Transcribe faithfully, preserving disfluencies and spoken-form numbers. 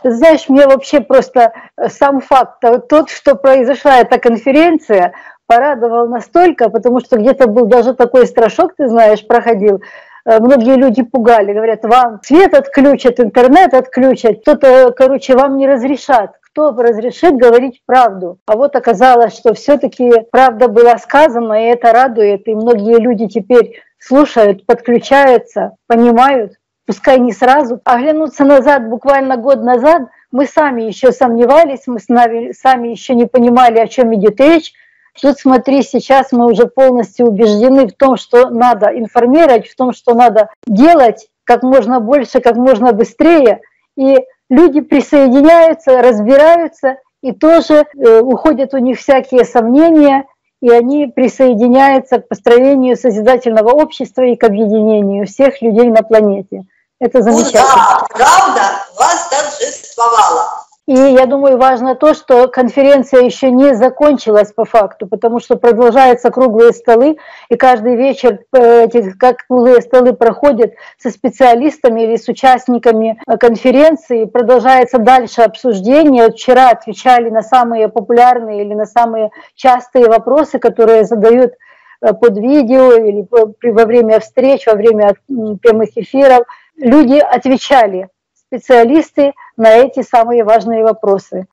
Ты знаешь, мне вообще просто сам факт, тот, что произошла эта конференция, порадовал настолько, потому что где-то был даже такой страшок, ты знаешь, проходил. Многие люди пугали, говорят, вам свет отключат, интернет отключат, кто-то, короче, вам не разрешат. Кто разрешит говорить правду? А вот оказалось, что все-таки правда была сказана, и это радует, и многие люди теперь слушают, подключаются, понимают. Пускай не сразу. Оглянуться назад, буквально год назад, мы сами еще сомневались, мы сами еще не понимали, о чем идет речь. Тут смотри, сейчас мы уже полностью убеждены в том, что надо информировать, в том, что надо делать как можно больше, как можно быстрее. И люди присоединяются, разбираются, и тоже э, уходят у них всякие сомнения, и они присоединяются к построению созидательного общества и к объединению всех людей на планете. Это замечательно. Ура! Правда восторжествовала. И я думаю, важно то, что конференция еще не закончилась по факту, потому что продолжаются круглые столы, и каждый вечер эти как круглые столы проходят со специалистами или с участниками конференции, продолжается дальше обсуждение. Вчера отвечали на самые популярные или на самые частые вопросы, которые задают под видео или во время встреч, во время прямых эфиров. Люди отвечали, специалисты, на эти самые важные вопросы.